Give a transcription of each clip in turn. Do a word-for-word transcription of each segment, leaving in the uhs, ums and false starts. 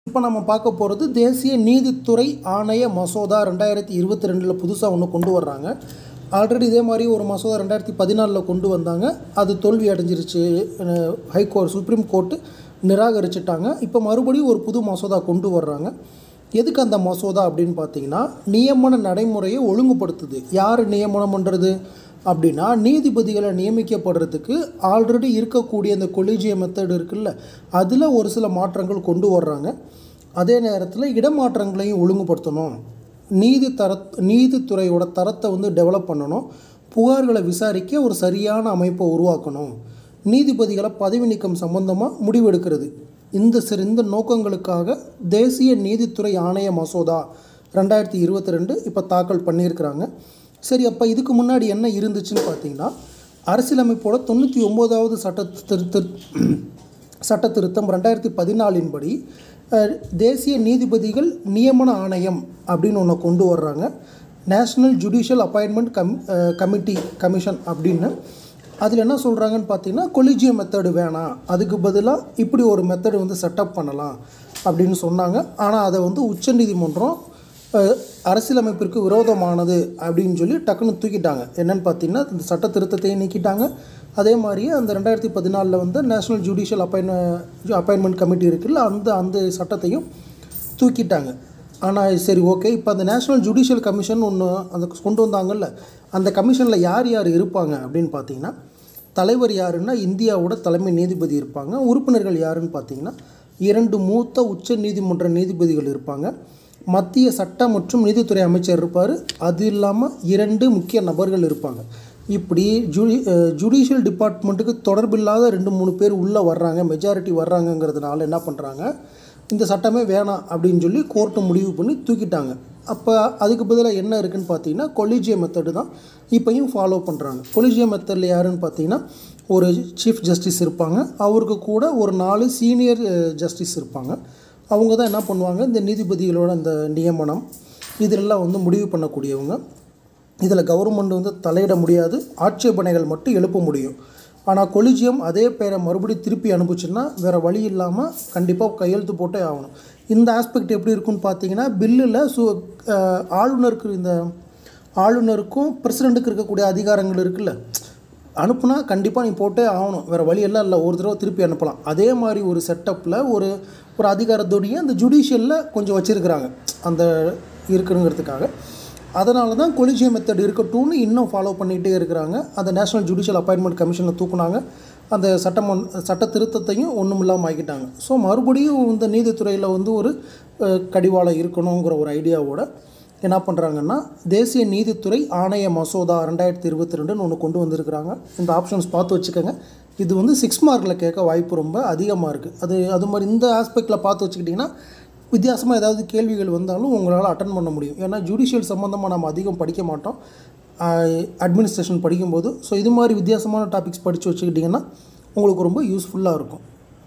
இப்போ நம்ம பார்க்க போகிறது தேசிய நீதித்துறை ஆணைய மசோதா ரெண்டாயிரத்தி இருபத்தி ரெண்டில் புதுசாக ஒன்று கொண்டு வர்றாங்க. ஆல்ரெடி இதே மாதிரி ஒரு மசோதா ரெண்டாயிரத்தி பதினாலில் கொண்டு வந்தாங்க. அது தோல்வி அடைஞ்சிருச்சு. ஹைகோர்ட் சுப்ரீம் கோர்ட்டு நிராகரிச்சிட்டாங்க. இப்போ மறுபடியும் ஒரு புது மசோதா கொண்டு வர்றாங்க. எதுக்கு அந்த மசோதா அப்படின்னு பார்த்தீங்கன்னா, நியமன நடைமுறையை ஒழுங்குபடுத்துது. யார் நியமனம் பண்ணுறது அப்படின்னா, நீதிபதிகளை நியமிக்கப்படுறதுக்கு ஆல்ரெடி இருக்கக்கூடிய இந்த கொலிஜியம் மெத்தட் இருக்குல்ல, அதில் ஒரு சில மாற்றங்கள் கொண்டு வர்றாங்க. அதே நேரத்தில் இடமாற்றங்களையும் ஒழுங்குபடுத்தணும். நீதி தர நீதித்துறையோட தரத்தை வந்து டெவலப் பண்ணணும். புகார்களை விசாரிக்க ஒரு சரியான அமைப்பை உருவாக்கணும். நீதிபதிகளை பதவி நீக்கம் சம்பந்தமாக முடிவெடுக்கிறது. இந்த சிறு இந்த நோக்கங்களுக்காக தேசிய நீதித்துறை ஆணைய மசோதா ரெண்டாயிரத்தி இருபத்தி ரெண்டு இப்போ தாக்கல் பண்ணியிருக்கிறாங்க. சரி, அப்போ இதுக்கு முன்னாடி என்ன இருந்துச்சுன்னு பார்த்தீங்கன்னா, அரசியலமைப்போட தொண்ணூற்றி ஒம்போதாவது சட்ட திருத்த சட்ட திருத்தம் ரெண்டாயிரத்தி பதினாலின் படி தேசிய நீதிபதிகள் நியமன ஆணையம் அப்படின்னு ஒன்று கொண்டு வர்றாங்க. National judicial appointment com committee commission அப்படின்னு. அதில் என்ன சொல்கிறாங்கன்னு பார்த்தீங்கன்னா, கொலிஜியம் மெத்தடு வேணாம், அதுக்கு பதிலாக இப்படி ஒரு மெத்தடு வந்து செட்டப் பண்ணலாம் அப்படின்னு சொன்னாங்க. ஆனால் அதை வந்து உச்சநீதிமன்றம் அரசியலமைப்பிற்கு விரோதமானது அப்படின்னு சொல்லி டக்குன்னு தூக்கிட்டாங்க. என்னென்னு பார்த்தீங்கன்னா, இந்த சட்ட திருத்தத்தையும் நீக்கிட்டாங்க. அதே மாதிரியே அந்த ரெண்டாயிரத்தி பதினாலில் வந்து national judicial appoint appointment committee இருக்குல்ல, அந்த அந்த சட்டத்தையும் தூக்கிட்டாங்க. ஆனால் சரி, ஓகே, இப்போ அந்த நேஷ்னல் ஜுடிஷியல் கமிஷன் ஒன்று அந்த கொண்டு வந்தாங்கல்ல, அந்த கமிஷனில் யார் யார் இருப்பாங்க அப்படின்னு பார்த்தீங்கன்னா, தலைவர் யாருன்னா இந்தியாவோட தலைமை நீதிபதி இருப்பாங்க. உறுப்பினர்கள் யாருன்னு பார்த்தீங்கன்னா, இரண்டு மூத்த உச்ச நீதிமன்ற நீதிபதிகள் இருப்பாங்க. மத்திய சட்ட மற்றும் நீதித்துறை அமைச்சர் இருப்பார். அது இல்லாமல் இரண்டு முக்கிய நபர்கள் இருப்பாங்க. இப்படி ஜுடி ஜுடிஷியல் டிபார்ட்மெண்ட்டுக்கு தொடர்பில்லாத ரெண்டு மூணு பேர் உள்ளே வர்றாங்க, மெஜாரிட்டி வர்றாங்கங்கிறதுனால என்ன பண்ணுறாங்க, இந்த சட்டமே வேணாம் அப்படின்னு சொல்லி கோர்ட்டு முடிவு பண்ணி தூக்கிட்டாங்க. அப்போ அதுக்கு பதிலாக என்ன இருக்குதுன்னு பார்த்தீங்கன்னா, கொலிஜியம் மெத்தடு தான் இப்போயும் ஃபாலோ பண்ணுறாங்க. கொலிஜியம் மெத்தடில் யாருன்னு பார்த்தீங்கன்னா, ஒரு சீஃப் ஜஸ்டிஸ் இருப்பாங்க. அவருக்கு கூட ஒரு நாலு சீனியர் ஜஸ்டிஸ் இருப்பாங்க. அவங்க தான் என்ன பண்ணுவாங்க, இந்த நீதிபதிகளோட அந்த நியமனம் இதிலெல்லாம் வந்து முடிவு பண்ணக்கூடியவங்க. இதில் கவர்மெண்ட் வந்து தலையிட முடியாது, ஆட்சேபனைகள் மட்டும் எழுப்ப முடியும். ஆனால் கொலிஜியம் அதே பேரை மறுபடியும் திருப்பி அனுப்பிச்சுன்னா வேறு வழி இல்லாமல் கண்டிப்பாக கையெழுத்து போட்டே ஆகணும். இந்த ஆஸ்பெக்ட் எப்படி இருக்குன்னு பார்த்தீங்கன்னா, பில்லில் சு ஆளுநருக்கு இந்த ஆளுநருக்கும் பிரசிடெண்ட்டுக்கு இருக்கக்கூடிய அதிகாரங்கள் இருக்குல்ல, அனுப்புனா கண்டிப்பாக நீ போட்டே ஆகணும், வேறு வழியெல்லாம் இல்லை, ஒரு தடவை திருப்பி அனுப்பலாம். அதே மாதிரி ஒரு செட்டப்பில் ஒரு ஒரு அதிகாரத்தோடைய அந்த ஜுடிஷியலில் கொஞ்சம் வச்சுருக்கிறாங்க அந்த இருக்குங்கிறதுக்காக. அதனால தான் கொலிஜியம் மெத்தட் இருக்கட்டும்னு இன்னும் ஃபாலோ பண்ணிகிட்டே இருக்கிறாங்க. அந்த நேஷ்னல் ஜுடிஷியல் அப்பாயின்மெண்ட் கமிஷனை தூக்குனாங்க. அந்த சட்டமன் சட்ட திருத்தத்தையும் ஒன்றும் இல்லாமல் ஆக்கிட்டாங்க. ஸோ மறுபடியும் இந்த நீதித்துறையில் வந்து ஒரு கடிவாளம் இருக்கணுங்கிற ஒரு ஐடியாவோட என்ன பண்ணுறாங்கன்னா, தேசிய நீதித்துறை ஆணைய மசோதா ரெண்டாயிரத்தி இருபத்தி ரெண்டுன்னு ஒன்று கொண்டு வந்திருக்கிறாங்க. இந்த ஆப்ஷன்ஸ் பார்த்து வச்சுக்கோங்க. இது வந்து சிக்ஸ் மார்க்கில் கேட்க வாய்ப்பு ரொம்ப அதிகமாக இருக்குது. அது அது மாதிரி இந்த ஆஸ்பெக்டில் பார்த்து வச்சுக்கிட்டிங்கன்னா, வித்தியாசமாக ஏதாவது கேள்விகள் வந்தாலும் உங்களால் அட்டன் பண்ண முடியும். ஏன்னா ஜுடிஷியல் சம்மந்தமாக நம்ம அதிகம் படிக்க மாட்டோம் அட்மினிஸ்ட்ரேஷன் படிக்கும்போது. ஸோ இது மாதிரி வித்தியாசமான டாபிக்ஸ் படித்து வச்சுக்கிட்டிங்கன்னா உங்களுக்கு ரொம்ப யூஸ்ஃபுல்லாக இருக்கும்.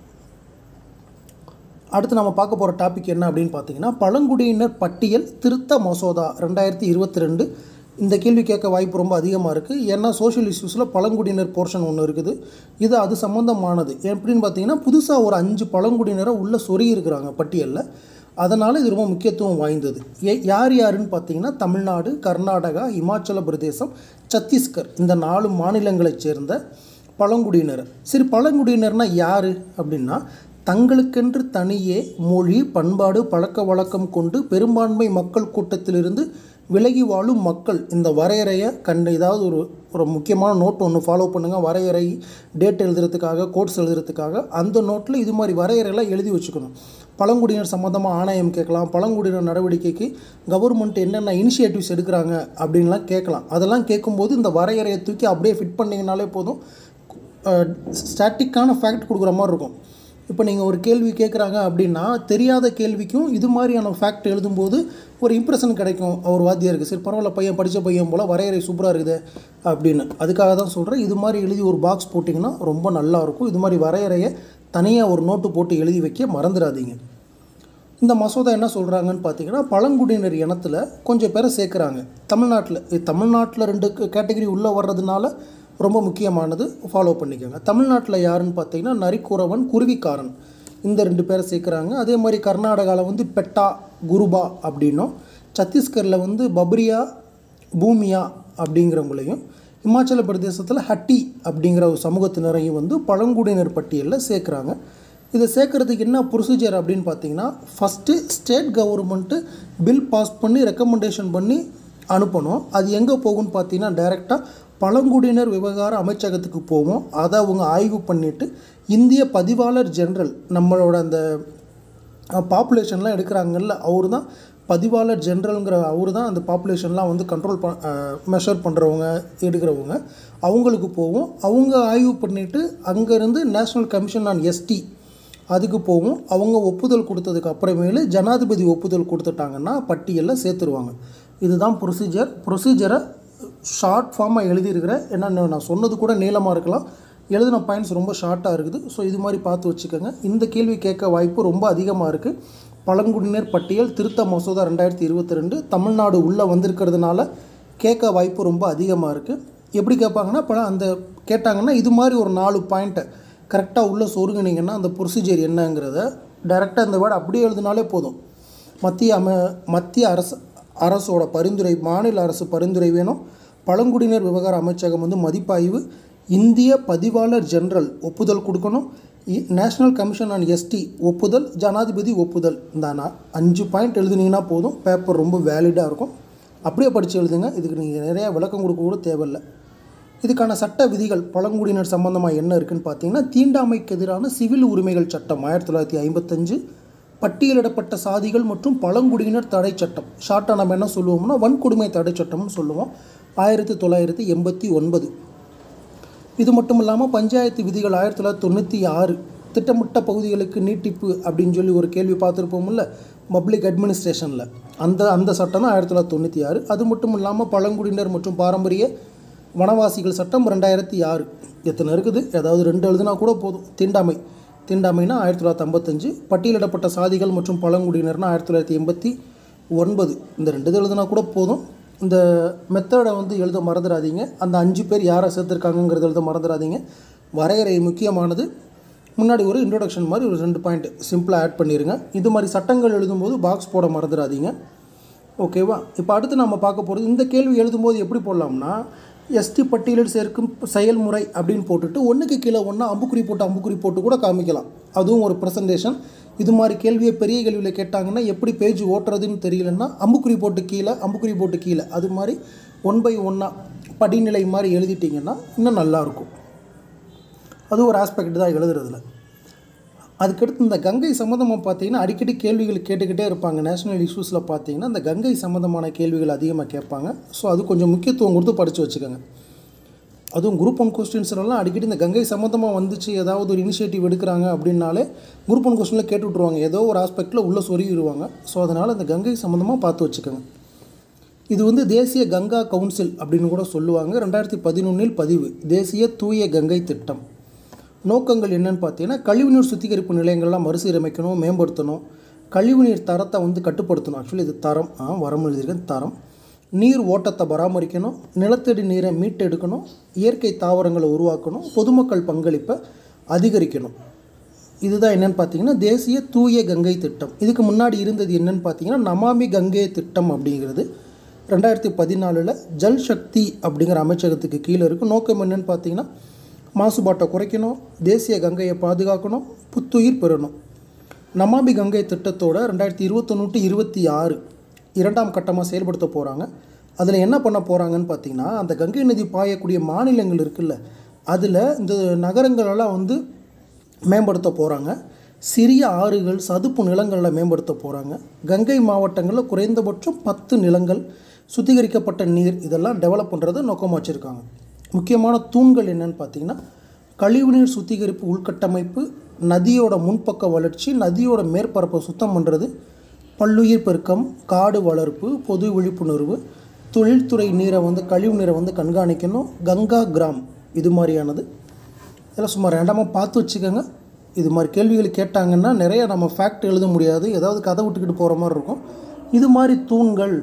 அடுத்து நம்ம பார்க்க போகிற டாபிக் என்ன அப்படின்னு பார்த்தீங்கன்னா, பழங்குடியினர் பட்டியல் திருத்த மசோதா ரெண்டாயிரத்தி இருபத்தி ரெண்டு. இந்த கேள்வி கேட்க வாய்ப்பு ரொம்ப அதிகமாக இருக்குது. ஏன்னா சோஷியல் இஷ்யூஸில் பழங்குடியினர் போர்ஷன் ஒன்று இருக்குது. இது அது சம்மந்தமானது. எப்படின்னு பார்த்தீங்கன்னா, புதுசாக ஒரு அஞ்சு பழங்குடியினரை உள்ளே சொறி இருக்கிறாங்க பட்டியலில். அதனால் இது ரொம்ப முக்கியத்துவம் வாய்ந்தது. ஏ யார் யாருன்னு பார்த்தீங்கன்னா, தமிழ்நாடு, கர்நாடகா, இமாச்சல பிரதேசம், சத்தீஸ்கர் இந்த நாலு மாநிலங்களைச் சேர்ந்த பழங்குடியினர். சரி, பழங்குடியினர்னால் யார் அப்படின்னா, தங்களுக்கென்று தனியே மொழி, பண்பாடு, பழக்க வழக்கம் கொண்டு பெரும்பான்மை மக்கள் கூட்டத்திலிருந்து விலகி வாழும் மக்கள். இந்த வரையறையை கண்டு ஏதாவது ஒரு ஒரு முக்கியமான நோட் ஒன்று ஃபாலோ பண்ணுங்கள். வரையறை டேட் எழுதுறதுக்காக, கோட்ஸ் எழுதுறதுக்காக அந்த நோட்டில் இது மாதிரி வரையறையெல்லாம் எழுதி வச்சுக்கணும். பழங்குடியினர் சம்மந்தமாக ஆணையம் கேட்கலாம். பழங்குடியினர் நடவடிக்கைக்கு கவர்மெண்ட் என்னென்ன இனிஷியேட்டிவ்ஸ் எடுக்கிறாங்க அப்படின்லாம் கேட்கலாம். அதெல்லாம் கேட்கும்போது இந்த வரையறையை தூக்கி அப்படியே ஃபிட் பண்ணிங்கனாலே போதும். ஸ்டாட்டிக்கான ஃபேக்ட் கொடுக்குற மாதிரி இருக்கும். இப்போ நீங்கள் ஒரு கேள்வி கேட்குறாங்க அப்படின்னா, தெரியாத கேள்விக்கும் இது மாதிரியான ஃபேக்ட் எழுதும்போது ஒரு இம்ப்ரெஷன் கிடைக்கும் அவர் வாத்தியாருக்கு. சரி, பரவாயில்ல, பையன் படித்த பையன் போல் வரையறை சூப்பராக இருக்குது அப்படின்னு. அதுக்காக தான் சொல்கிறேன், இது மாதிரி எழுதி ஒரு பாக்ஸ் போட்டிங்கன்னா ரொம்ப நல்லாயிருக்கும். இது மாதிரி வரையறையை தனியாக ஒரு நோட்டு போட்டு எழுதி வைக்க மறந்துடாதீங்க. இந்த மசோதா என்ன சொல்கிறாங்கன்னு பார்த்தீங்கன்னா, பழங்குடியினர் இனத்தில் கொஞ்சம் பேரை சேர்க்குறாங்க. தமிழ்நாட்டில் தமிழ்நாட்டில் ரெண்டு கேட்டகரி உள்ளே வர்றதுனால ரொம்ப முக்கியமானது, ஃபாலோ பண்ணிக்கோங்க. தமிழ்நாட்டில் யாருன்னு பார்த்தீங்கன்னா, நரிக்குறவன், குருவிக்காரன் இந்த ரெண்டு பேரை சேர்க்குறாங்க. அதே மாதிரி கர்நாடகாவில் வந்து பெட்டா குருபா அப்படின்னும், சத்தீஸ்கரில் வந்து பப்ரியா பூமியா அப்படிங்கிறவங்களையும், இமாச்சல பிரதேசத்தில் ஹட்டி அப்படிங்கிற ஒரு சமூகத்தினரையும் வந்து பழங்குடியினர் பட்டியலில் சேர்க்குறாங்க. இதை சேர்க்குறதுக்கு என்ன ப்ரொசீஜர் அப்படின்னு பார்த்தீங்கன்னா, first state government bill pass பண்ணி ரெக்கமெண்டேஷன் பண்ணி அனுப்பணும். அது எங்கே போகும்னு பார்த்தீங்கன்னா, டைரெக்டாக பழங்குடியினர் விவகார அமைச்சகத்துக்கு போவோம். அதை அவங்க ஆய்வு பண்ணிவிட்டு இந்திய பதிவாளர் ஜெனரல், நம்மளோட அந்த பாப்புலேஷன்லாம் எடுக்கிறாங்கல்ல, அவர் தான் பதிவாளர் ஜெனரலுங்கிற அவர் தான் அந்த பாப்புலேஷன்லாம் வந்து கண்ட்ரோல் ப மெஷர் பண்ணுறவங்க எடுக்கிறவங்க, அவங்களுக்கு போவோம். அவங்க ஆய்வு பண்ணிவிட்டு அங்கேருந்து நேஷ்னல் கமிஷன் ஆன் எஸ்டி அதுக்கு போகும். அவங்க ஒப்புதல் கொடுத்ததுக்கு அப்புறமேலு ஜனாதிபதி ஒப்புதல் கொடுத்துட்டாங்கன்னா பட்டியலில் சேர்த்துருவாங்க. இதுதான் ப்ரொசீஜர். ப்ரொசீஜரை ஷார்ட் ஃபார்மாக எழுதியிருக்கிறேன். ஏன்னா நான் சொன்னது கூட நீளமாக இருக்கலாம், எழுதின பாயிண்ட்ஸ் ரொம்ப ஷார்ட்டாக இருக்குது. ஸோ இது மாதிரி பார்த்து வச்சுக்கோங்க. இந்த கேள்வி கேட்க வாய்ப்பு ரொம்ப அதிகமாக இருக்குது. பழங்குடியினர் பட்டியல் திருத்த மசோதா ரெண்டாயிரத்தி இருபத்தி ரெண்டு தமிழ்நாடு உள்ளே வந்திருக்கிறதுனால கேட்க வாய்ப்பு ரொம்ப அதிகமாக இருக்குது. எப்படி கேட்பாங்கன்னா, இப்போ அந்த கேட்டாங்கன்னா இது மாதிரி ஒரு நாலு பாயிண்ட்டை கரெக்டாக உள்ளே சொருங்கினீங்கன்னா அந்த ப்ரொசீஜர் என்னங்கிறத டைரெக்டாக இந்த வேர்டு அப்படியே எழுதினாலே போதும். மத்திய அம மத்திய அரசு அரசோட பரிந்துரை, மாநில அரசு பரிந்துரை வேணும், பழங்குடியினர் விவகார அமைச்சகம் வந்து மதிப்பாய்வு, இந்திய பதிவாளர் ஜெனரல் ஒப்புதல் கொடுக்கணும், நேஷ்னல் கமிஷன் ஆன் எஸ்டி ஒப்புதல், ஜனாதிபதி ஒப்புதல். இந்த அஞ்சு பாயிண்ட் எழுதுனீங்கன்னா போதும், பேப்பர் ரொம்ப வேலிடாக இருக்கும். அப்படியே படித்து எழுதுங்க. இதுக்கு நீங்கள் நிறையா விளக்கம் கொடுக்க கூட தேவையில்லை. இதுக்கான சட்ட விதிகள் பழங்குடியினர் சம்பந்தமாக என்ன இருக்குதுன்னு பார்த்தீங்கன்னா, தீண்டாமைக்கு எதிரான சிவில் உரிமைகள் சட்டம் ஆயிரத்தி தொள்ளாயிரத்தி ஐம்பத்தஞ்சு, பட்டியலிடப்பட்ட சாதிகள் மற்றும் பழங்குடியினர் தடை சட்டம், ஷார்ட்டாக நம்ம என்ன சொல்லுவோம்னா வன்கொடுமை தடை சட்டம்னு சொல்லுவோம், ஆயிரத்தி தொள்ளாயிரத்தி எண்பத்தி ஒன்பது. இது மட்டும் இல்லாமல் பஞ்சாயத்து விதிகள் ஆயிரத்தி தொள்ளாயிரத்தி தொண்ணூற்றி ஆறு, திட்டமிட்ட பகுதிகளுக்கு நீட்டிப்பு அப்படின்னு சொல்லி ஒரு கேள்வி பார்த்துருப்போம்ல பப்ளிக் அட்மினிஸ்ட்ரேஷனில், அந்த அந்த சட்டம் தான் ஆயிரத்தி தொள்ளாயிரத்தி தொண்ணூற்றி ஆறு. அது மட்டும் இல்லாமல் பழங்குடியினர் மற்றும் பாரம்பரிய வனவாசிகள் சட்டம் ரெண்டாயிரத்தி ஆறு. எத்தனை இருக்குது, ஏதாவது ரெண்டு எழுதுனா கூட போதும். தீண்டாமை தீண்டாமைனா ஆயிரத்தி தொள்ளாயிரத்தி ஐம்பத்தஞ்சு, பட்டியலிடப்பட்ட சாதிகள் மற்றும் பழங்குடியினர்னா ஆயிரத்தி தொள்ளாயிரத்தி எண்பத்தி ஒன்பது. இந்த ரெண்டு இது எழுதுனா கூட போதும். இந்த மெத்தடை வந்து எழுத மறந்துடாதீங்க. அந்த அஞ்சு பேர் யாரை சேர்த்துருக்காங்கங்கிறத எழுத மறந்துடாதீங்க. வரையறை முக்கியமானது. முன்னாடி ஒரு இன்ட்ரோடக்ஷன் மாதிரி ஒரு ரெண்டு பாயிண்ட் சிம்பிளாக ஆட் பண்ணிடுங்க. இது மாதிரி சட்டங்கள் எழுதும்போது பாக்ஸ் போட மறந்துடாதீங்க. ஓகேவா? இப்போ அடுத்து நம்ம பார்க்க போகிறது, இந்த கேள்வி எழுதும்போது எப்படி போடலாம்னா, எஸ்டி பட்டியலில் சேர்க்கும் செயல்முறை அப்படின்னு போட்டுட்டு ஒன்றுக்கு கீழே ஒன்றா அம்புக்குறி போட்டு அம்புக்குறி போட்டு கூட காமிக்கலாம். அதுவும் ஒரு ப்ரெசன்டேஷன். இது மாதிரி கேள்வியை பெரிய கேள்வியில் கேட்டாங்கன்னா எப்படி பேஜ் ஓட்டுறதுன்னு தெரியலன்னா அம்புக்குறி போட்டு கீழே அம்புக்குறி போட்டு கீழே அது மாதிரி ஒன் பை ஒன்னாக படிநிலை மாதிரி எழுதிட்டிங்கன்னா இன்னும் நல்லாயிருக்கும். அது ஒரு ஆஸ்பெக்ட் தான் எழுதுறதுல. அதுக்கடுத்து இந்த கங்கை சம்மந்தமாக பார்த்தீங்கன்னா அடிக்கடி கேள்விகள் கேட்டுக்கிட்டே இருப்பாங்க. நேஷ்னல் இஷ்யூஸில் பார்த்தீங்கன்னா இந்த கங்கை சம்மந்தமான கேள்விகள் அதிகமாக கேட்பாங்க. ஸோ அது கொஞ்சம் முக்கியத்துவம் கொடுத்து படித்து வச்சுக்கோங்க. அதுவும் குரூப் ஒன் கொஸ்டின்ஸ்லாம் அடிக்கடி இந்த கங்கை சம்மந்தமாக வந்துச்சு, ஏதாவது ஒரு இனிஷியேட்டிவ் எடுக்கிறாங்க அப்படின்னாலே குரூப் ஒன் கொஸ்டினில் கேட்டு விட்ருவாங்க, ஏதோ ஒரு ஆஸ்பெக்டில் உள்ளே சொருகிடுவாங்க. ஸோ அதனால் இந்த கங்கை சம்மந்தமாக பார்த்து வச்சுக்கோங்க. இது வந்து தேசிய கங்கா கவுன்சில் அப்படின்னு கூட சொல்லுவாங்க. ரெண்டாயிரத்தி பதினொன்றில் பதிவு தேசிய தூய கங்கை திட்டம். நோக்கங்கள் என்னென்னு பார்த்தீங்கன்னா, கழிவுநீர் சுத்திகரிப்பு நிலையங்கள்லாம் மறுசீரமைக்கணும், மேம்படுத்தணும், கழிவுநீர் தரத்தை வந்து கட்டுப்படுத்தணும். ஆக்சுவலி இது தரம் வரம் எழுதியிருக்கேன் தரம். நீர் ஓட்டத்தை பராமரிக்கணும், நிலத்தடி நீரை மீட்டெடுக்கணும், இயற்கை தாவரங்களை உருவாக்கணும், பொதுமக்கள் பங்களிப்பை அதிகரிக்கணும். இதுதான் என்னென்னு பார்த்தீங்கன்னா தேசிய தூய கங்கை திட்டம். இதுக்கு முன்னாடி இருந்தது என்னென்னு பார்த்தீங்கன்னா நமாமி கங்கை திட்டம் அப்படிங்கிறது ரெண்டாயிரத்தி பதினாலில் ஜல் சக்தி அப்படிங்கிற அமைச்சகத்துக்கு கீழே இருக்குது. நோக்கம் என்னென்னு பார்த்தீங்கன்னா மாசுபாட்டை குறைக்கணும், தேசிய கங்கையை பாதுகாக்கணும், புத்துயிர் பெறணும். நமாமி கங்கை திட்டத்தோட ரெண்டாயிரத்தி இருபத்தொன்று டு இருபத்தி ஆறு இரண்டாம் கட்டமாக செயல்படுத்த போகிறாங்க. அதில் என்ன பண்ண போகிறாங்கன்னு பார்த்தீங்கன்னா, அந்த கங்கை நதி பாயக்கூடிய மாநிலங்கள் இருக்குல்ல, அதில் இந்த நகரங்களெல்லாம் வந்து மேம்படுத்த போகிறாங்க. சிறிய ஆறுகள், சதுப்பு நிலங்களில் மேம்படுத்த போகிறாங்க. கங்கை மாவட்டங்களில் குறைந்தபட்சம் பத்து நிலங்கள், சுத்திகரிக்கப்பட்ட நீர் இதெல்லாம் டெவலப் பண்ணுறதை நோக்கமாக வச்சுருக்காங்க. முக்கியமான தூண்கள் என்னென்னு பார்த்தீங்கன்னா, கழிவுநீர் சுத்திகரிப்பு உள்கட்டமைப்பு, நதியோட முன்பக்க வளர்ச்சி, நதியோட மேற்பரப்பை சுத்தம் பண்ணுறது, பல்லுயிர் பெருக்கம், காடு வளர்ப்பு, பொது விழிப்புணர்வு, தொழில்துறை நீரை வந்து கழிவு நீரை வந்து கண்காணிக்கணும், கங்கா கிராம் இது மாதிரியானது. இதெல்லாம் சும்மா ரேண்டமாக பார்த்து வச்சுக்கோங்க. இது மாதிரி கேள்விகள் கேட்டாங்கன்னா நிறைய நம்ம ஃபேக்ட் எழுத முடியாது, ஏதாவது கதை விட்டுக்கிட்டு போகிற மாதிரி இருக்கும். இது மாதிரி தூண்கள்,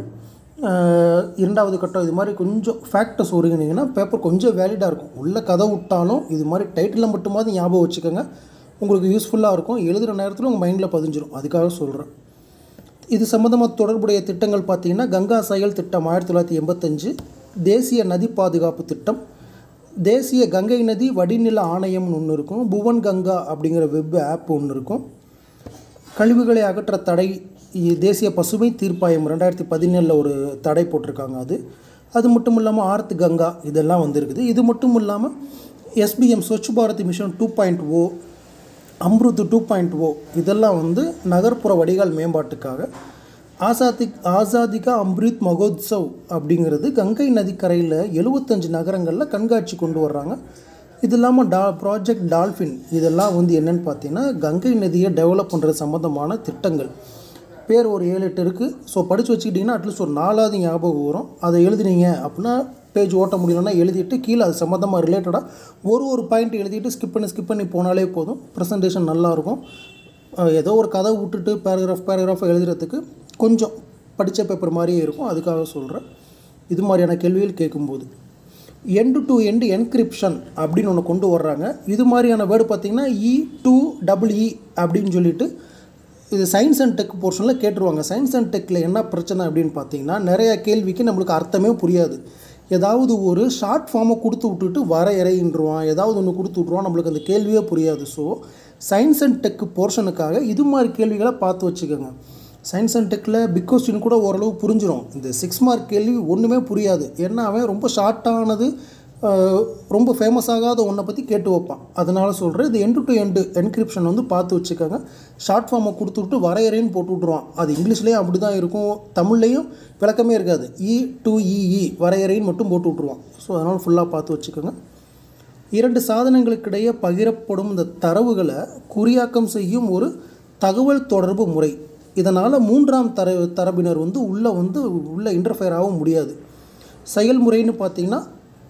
இரண்டாவது கட்டம், இது மாதிரி கொஞ்சம் ஃபேக்டை சொருங்கினீங்கன்னா பேப்பர் கொஞ்சம் வேலிடாக இருக்கும். உள்ள கதை விட்டாலும் இது மாதிரி டைட்டிலில் மட்டுமாவது ஞாபகம் வச்சுக்கோங்க. உங்களுக்கு யூஸ்ஃபுல்லாக இருக்கும். எழுதுகிற நேரத்தில் உங்கள் மைண்டில் பதிஞ்சிடும், அதுக்காக சொல்கிறேன். இது சம்மந்தமாக தொடர்புடைய திட்டங்கள் பார்த்திங்கன்னா கங்கா செயல் திட்டம் ஆயிரத்தி தொள்ளாயிரத்தி எண்பத்தஞ்சு, தேசிய நதி பாதுகாப்பு திட்டம், தேசிய கங்கை நதி வடிநில ஆணையம்னு ஒன்று இருக்கும், புவன் கங்கா அப்படிங்கிற வெப் ஆப் ஒன்று இருக்கும், கழிவுகளை அகற்ற தடை தேசிய பசுமை தீர்ப்பாயம் ரெண்டாயிரத்தி பதினேழில் ஒரு தடை போட்டிருக்காங்க. அது அது மட்டும் இல்லாமல் ஆர்த் கங்கா இதெல்லாம் வந்துருக்குது. இது மட்டும் இல்லாமல் SBM Swachh Bharat mission two point O, Amrut two point O இதெல்லாம் வந்து நகர்ப்புற வடிகால் மேம்பாட்டுக்காக. ஆசாதி ஆசாதிகா அம்ருத் மகோத்சவ் அப்படிங்கிறது கங்கை நதிக்கரையில் எழுபத்தஞ்சு நகரங்களில் கண்காட்சி கொண்டு வர்றாங்க. இது இல்லாமல் டா ப்ராஜெக்ட் டால்ஃபின் இதெல்லாம் வந்து என்னென்னு பார்த்தீங்கன்னா கங்கை நதியை டெவலப் பண்ணுறது சம்மந்தமான திட்டங்கள். பேர் ஒரு ஏழு எட்டு இருக்குது. ஸோ படித்து வச்சுக்கிட்டிங்கன்னா அட்லீஸ்ட் ஒரு நாலாவது ஞாபகம் வரும். அதை எழுதுனீங்க அப்படின்னா பேஜ் ஓட்ட முடியலன்னா எழுதிட்டு கீழே அது சம்மந்தமாக ரிலேட்டடாக ஒரு ஒரு பாயிண்ட் எழுதிட்டு ஸ்கிப் பண்ணி ஸ்கிப் பண்ணி போனாலே போதும். ப்ரெசன்டேஷன் நல்லாயிருக்கும். ஏதோ ஒரு கதை விட்டுட்டு பேராகிராஃப் பேராகிராஃப் எழுதுறதுக்கு கொஞ்சம் படித்த பேப்பர் மாதிரியே இருக்கும். அதுக்காக சொல்கிறேன். இது மாதிரியான கேள்விகள் கேட்கும்போது எண்டு டு எண்டு என்கிரிப்ஷன் அப்படின்னு ஒன்று கொண்டு வர்றாங்க. இது மாதிரியான வேர்டு பார்த்திங்கன்னா இ டூ டபுள் இ அப்படின்னு சொல்லிட்டு இது சயின்ஸ் அண்ட் டெக் போர்ஷனில் கேட்டுருவாங்க. சயின்ஸ் அண்ட் டெக்கில் என்ன பிரச்சனை அப்படின்னு பார்த்தீங்கன்னா நிறையா கேள்விக்கு நம்மளுக்கு அர்த்தமே புரியாது. ஏதாவது ஒரு ஷார்ட் ஃபார்மை கொடுத்து விட்டுட்டு வரையறைன்றுவான், ஏதாவது ஒன்று கொடுத்து விட்ருவான், நம்மளுக்கு அந்த கேள்வியே புரியாது. ஸோ சயின்ஸ் அண்ட் டெக் போர்ஷனுக்காக இது மாதிரி கேள்விகளை பார்த்து வச்சுக்கோங்க. சயின்ஸ் அண்ட் டெக்கில் பிக் கொஸ்டின் கூட ஓரளவு புரிஞ்சிடும். இந்த சிக்ஸ் மார்க் கேள்வி ஒன்றுமே புரியாது. ஏன்னா அவன் ரொம்ப ஷார்ட்டானது, ரொம்ப ஃபேமஸ் ஆகாத ஒன்றை பற்றி கேட்டு வைப்பான். அதனால் சொல்கிறேன், இது எண்டு டு எண்டு என்கிரிப்ஷன் வந்து பார்த்து வச்சுக்கோங்க. ஷார்ட் ஃபார்மை கொடுத்து விட்டு வரையறைன்னு போட்டு விட்ருவான். அது இங்கிலீஷ்லேயும் அப்படி தான் இருக்கும், தமிழ்லேயும் விளக்கமே இருக்காது. இ டு இஇ வரையறைன்னு மட்டும் போட்டு விட்ருவான். ஸோ அதனால் ஃபுல்லாக பார்த்து வச்சுக்கோங்க. இரண்டு சாதனங்களுக்கிடையே பகிரப்படும் இந்த தரவுகளை குறியாக்கம் செய்யும் ஒரு தகவல் தொடர்பு முறை. இதனால் மூன்றாம் தர தரப்பினர் வந்து உள்ளே வந்து உள்ளே இன்டர்ஃபயர் ஆக முடியாது. செயல்முறைன்னு பார்த்திங்கன்னா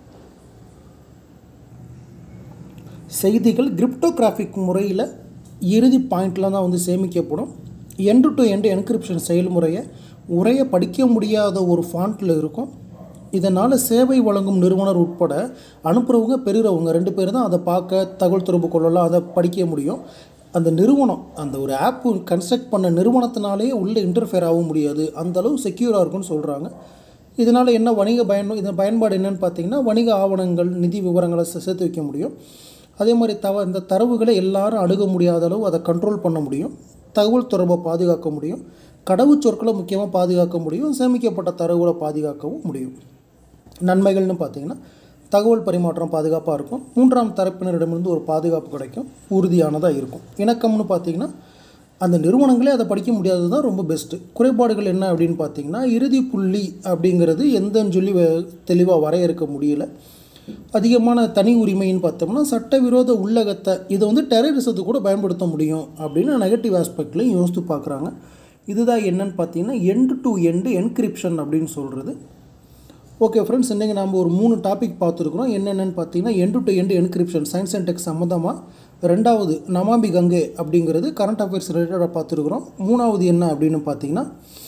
செய்திகள் கிரிப்டோகிராஃபிக் முறையில் இறுதி பாயிண்டில் தான் வந்து சேமிக்கப்படும். எண்டு டு எண்டு என்கிரிப்ஷன் செயல்முறையை உரையை படிக்க முடியாத ஒரு ஃபாண்ட்டில் இருக்கும். இதனால் சேவை வழங்கும் நிறுவனர் உட்பட அனுப்புகிறவங்க பெறுகிறவங்க ரெண்டு பேர் தான் அதை பார்க்க, தகவல் தொடர்பு கொள்ளலாம், அதை படிக்க முடியும். அந்த நிறுவனம், அந்த ஒரு ஆப்பு கன்ஸ்ட்ரக்ட் பண்ண நிறுவனத்தினாலே உள்ளே இன்டர்ஃபியர் ஆக முடியாது. அந்தளவு செக்யூராக இருக்குன்னு சொல்கிறாங்க. இதனால் என்ன வணிக பயன் இதன் பயன்பாடு என்னென்னு பார்த்தீங்கன்னா வணிக ஆவணங்கள், நிதி விவரங்களை சேர்த்து வைக்க முடியும். அதே மாதிரி தவ இந்த தரவுகளை எல்லாரும் அணுக முடியாத அளவு அதை கண்ட்ரோல் பண்ண முடியும். தகவல் தொடர்பை பாதுகாக்க முடியும். கடவுச்சொற்களை முக்கியமாக பாதுகாக்க முடியும். சேமிக்கப்பட்ட தரவுகளை பாதுகாக்கவும் முடியும். நன்மைகள்னு பார்த்திங்கன்னா தகவல் பரிமாற்றம் பாதுகாப்பாக இருக்கும். மூன்றாம் தரப்பினரிடமிருந்து ஒரு பாதுகாப்பு கிடைக்கும், உறுதியானதாக இருக்கும். இணக்கம்னு பார்த்திங்கன்னா அந்த நிறுவனங்களே அதை படிக்க முடியாதது தான் ரொம்ப பெஸ்ட்டு. குறைபாடுகள் என்ன அப்படின்னு பார்த்திங்கன்னா இறுதி புள்ளி அப்படிங்கிறது எந்தன்னு சொல்லி தெளிவாக வரையறுக்க முடியல. அதிகமான தனி உரிமைன்னு பார்த்தோம்னா சட்டவிரோத உள்ளகத்தை இதை வந்து டெரரிசத்துக்கு கூட பயன்படுத்த முடியும் அப்படின்னு நெகட்டிவ் ஆஸ்பெக்ட்லையும் யோசித்து பார்க்குறாங்க. இதுதான் என்னன்னு பார்த்தீங்கன்னா எண்டு டு எண்டு என்கிரிப்ஷன் அப்படின்னு சொல்கிறது. ஓகே ஃப்ரெண்ட்ஸ், இன்றைக்கி நம்ம ஒரு மூணு டாபிக் பார்த்துருக்குறோம். என்னென்னு பார்த்தீங்கன்னா end to end encryption science and tech சம்மந்தமாக, ரெண்டாவது நமாமி கங்கை அப்படிங்கிறது கரண்ட் அஃபேர்ஸ் ரிலேட்டடாக பார்த்துருக்குறோம். மூணாவது என்ன அப்படின்னு பார்த்தீங்கன்னா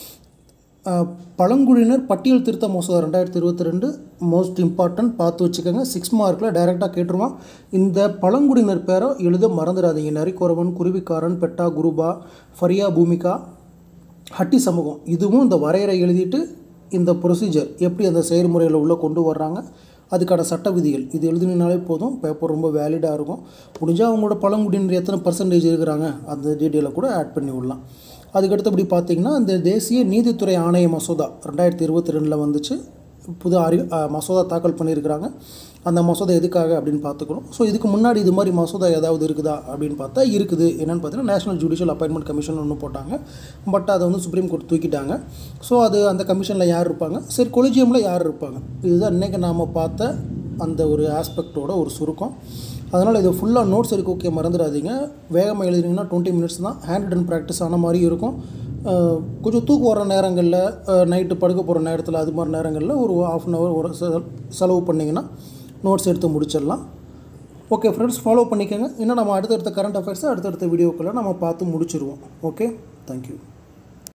பழங்குடியினர் பட்டியல் திருத்த மசோதா ரெண்டாயிரத்தி இருபத்தி ரெண்டு மோஸ்ட் இம்பார்ட்டன்ட் பார்த்து வச்சுக்கோங்க. சிக்ஸ் மார்க்கில் டைரெக்டாக கேட்டுருவான். இந்த பழங்குடியினர் பேரை எழுத மறந்துடாதீங்க. நரிக்குறவன், குருவிக்காரன், பெட்டா, குருபா, ஃபரியா, பூமிகா, ஹட்டி சமூகம், இதுவும் இந்த வரையறை எழுதிட்டு இந்த ப்ரொசீஜர் எப்படி அந்த செயல்முறையில் உள்ளே கொண்டு வர்றாங்க, அதுக்கான சட்ட விதிகள் இது எழுதினாலே போதும். பேப்பர் ரொம்ப வேலிடாக இருக்கும். முடிஞ்சால் அவங்களோட பழங்குடியினர் எத்தனை பர்சன்டேஜ் இருக்கிறாங்க அந்த டீட்டெயிலை கூட ஆட் பண்ணி விடலாம். அதுக்கடுத்தபடி பார்த்திங்கன்னா இந்த தேசிய நீதித்துறை ஆணைய மசோதா ரெண்டாயிரத்தி இருபத்தி ரெண்டில் வந்துச்சு. புது அறி மசோதா தாக்கல் பண்ணியிருக்கிறாங்க. அந்த மசோதா எதுக்காக அப்படின்னு பார்த்துக்கணும். ஸோ இதுக்கு முன்னாடி இது மாதிரி மசோதா ஏதாவது இருக்குதா அப்படின்னு பார்த்தா இருக்குது. என்னென்னு பார்த்தீங்கன்னா நேஷனல் ஜுடிஷியல் அப்பாயின்மெண்ட் கமிஷன் ஒன்று போட்டாங்க. பட் அதை வந்து சுப்ரீம் கோர்ட் தூக்கிட்டாங்க. ஸோ அது அந்த கமிஷனில் யார் இருப்பாங்க, சரி கொலிஜியமில் யார் இருப்பாங்க, இதுதான் இன்றைக்கி நாம் பார்த்த அந்த ஒரு ஆஸ்பெக்டோட ஒரு சுருக்கம். அதனால் இது ஃபுல்லாக நோட்ஸ் எடுக்க ஓகே மறந்துடாதீங்க. வேகமாக எழுதினீங்கன்னா டுவெண்ட்டி மினிட்ஸ் தான். ஹேண்ட் ரிட்டன் ப்ராக்டிஸ் ஆன மாதிரி இருக்கும். கொஞ்சம் தூக்கு வர நேரங்களில், நைட்டு படுக்க போகிற நேரத்தில், அது மாதிரி நேரங்களில் ஒரு ஆஃப் அன் ஹவர் ஒரு செலவு பண்ணிங்கன்னா நோட்ஸ் எடுத்து முடிச்சிடலாம். ஓகே ஃப்ரெண்ட்ஸ், ஃபாலோ பண்ணிக்கோங்க. இன்னும் நம்ம அடுத்தடுத்த கரண்ட் அஃபேர்ஸை அடுத்தடுத்த வீடியோக்களை நம்ம பார்த்து முடிச்சிடுவோம். Okay, thank you.